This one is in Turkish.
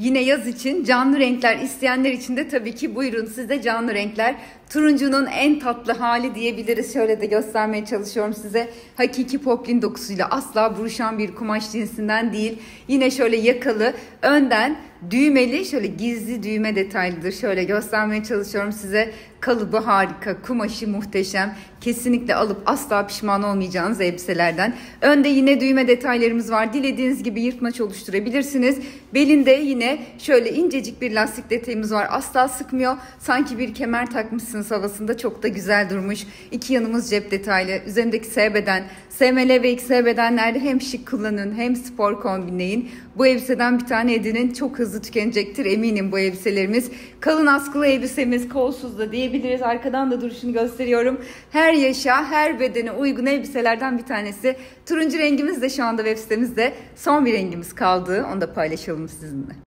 Yine yaz için canlı renkler isteyenler için de tabii ki buyurun size canlı renkler. Turuncunun en tatlı hali diyebiliriz. Şöyle de göstermeye çalışıyorum size. Hakiki poplin dokusuyla asla buruşan bir kumaş cinsinden değil. Yine şöyle yakalı, önden düğmeli, şöyle gizli düğme detaylıdır. Şöyle göstermeye çalışıyorum size. Kalıbı harika, kumaşı muhteşem. Kesinlikle alıp asla pişman olmayacağınız elbiselerden. Önde yine düğme detaylarımız var. Dilediğiniz gibi yırtmaç oluşturabilirsiniz. Belinde yine şöyle incecik bir lastik detayımız var. Asla sıkmıyor. Sanki bir kemer takmışsınız havasında, çok da güzel durmuş. İki yanımız cep detaylı. Üzerindeki S beden, SML ve XL bedenlerde hem şık kullanın hem spor kombinleyin. Bu elbiseden bir tane edinin, çok hızlı tükenecektir eminim bu elbiselerimiz. Kalın askılı elbisemiz, kolsuz da diyebiliriz. Arkadan da duruşunu gösteriyorum. Her yaşa, her bedene uygun elbiselerden bir tanesi. Turuncu rengimiz de şu anda web sitemizde son bir rengimiz kaldı. Onu da paylaşalım sizinle.